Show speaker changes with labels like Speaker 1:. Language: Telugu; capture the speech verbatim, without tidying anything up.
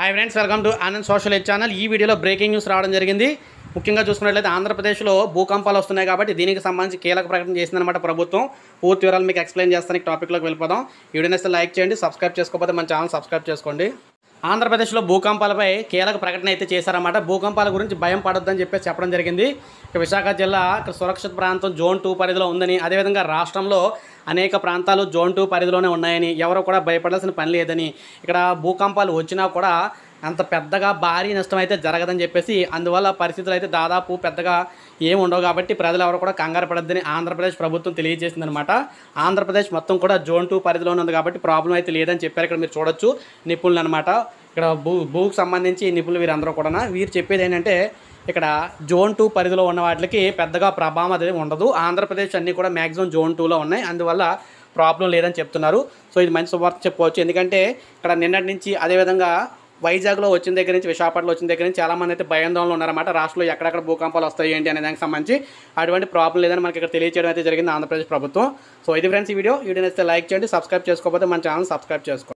Speaker 1: Hi friends, welcome to Anand social aid channel. ఈ వీడియోలో బ్రేకింగ్ న్యూస్ రావడం జరిగింది. ముఖ్యంగా చూసుకున్నట్లయితే ఆంధ్రప్రదేశ్లో భూకంపాలు వస్తున్నాయి కాబట్టి దీనికి సంబంధించి కీలక ప్రకటన చేసిందన్నమాట ప్రభుత్వం. పూర్తి వివరాలు మీకు ఎక్స్ప్లెయిన్ చేస్తాను. టాపిక్లోకి వెళ్ళిపోదాం. ఈ వీడియోని అయితే లైక్ చేయండి, సబ్స్క్రైబ్ చేసుకోకపోతే మన ఛానల్ సబ్స్క్రైబ్ చేసుకోండి. ఆంధ్రప్రదేశ్లో భూకంపాలపై కీలక ప్రకటన అయితే చేశారన్నమాట. భూకంపాల గురించి భయం పడొద్దని చెప్పేసి చెప్పడం జరిగింది. ఇక విశాఖ జిల్లా ఇక్కడ సురక్షిత ప్రాంతం జోన్ టూ పరిధిలో ఉందని, అదేవిధంగా రాష్ట్రంలో అనేక ప్రాంతాలు జోన్ టూ పరిధిలోనే ఉన్నాయని, ఎవరు కూడా భయపడాల్సిన పని లేదని, ఇక్కడ భూకంపాలు వచ్చినా కూడా అంత పెద్దగా భారీ నష్టం అయితే జరగదని చెప్పేసి, అందువల్ల పరిస్థితులు అయితే దాదాపు పెద్దగా ఏమి ఉండవు కాబట్టి ప్రజలు ఎవరు కూడా కంగారు పడొద్దని ఆంధ్రప్రదేశ్ ప్రభుత్వం తెలియజేసిందనమాట. ఆంధ్రప్రదేశ్ మొత్తం కూడా జోన్ టూ పరిధిలోనే ఉంది కాబట్టి ప్రాబ్లం అయితే లేదని చెప్పారు. ఇక్కడ మీరు చూడొచ్చు నిపుణులు అనమాట. ఇక్కడ భూ భూకు సంబంధించి నిపుణులు వీరందరూ కూడా వీరు చెప్పేది ఏంటంటే, ఇక్కడ జోన్ టూ పరిధిలో ఉన్న వాటికి పెద్దగా ప్రభావం అనేది ఉండదు. ఆంధ్రప్రదేశ్ అన్నీ కూడా మ్యాక్సిమం జోన్ టూలో ఉన్నాయి, అందువల్ల ప్రాబ్లం లేదని చెప్తున్నారు. సో ఇది మంచి శుభార్త చెప్పుకోవచ్చు. ఎందుకంటే ఇక్కడ నిన్నటి నుంచి, అదేవిధంగా వైజాగ్లో వచ్చిన దగ్గర నుంచి, విశాఖపట్నంలో వచ్చిన దగ్గర నుంచి చాలామంది అయితే భయాందోళనలో ఉన్నారన్నమాట. రాష్ట్రంలో ఎక్కడెక్కడ భూకంపాలు వస్తాయి ఏంటి అనే దానికి సంబంధించి అటువంటి ప్రాబ్లం లేదని మనకి ఇక్కడ తెలియజేయడం అయితే జరిగింది ఆంధ్రప్రదేశ్ ప్రభుత్వం. సో ఇది ఫ్రెండ్స్ ఈ వీడియో. వీడియోని అయితే లైక్ చేయండి, సబ్స్క్రైబ్ చేసుకోకపోతే మన ఛానల్ సబ్స్క్రైబ్ చేసుకోండి.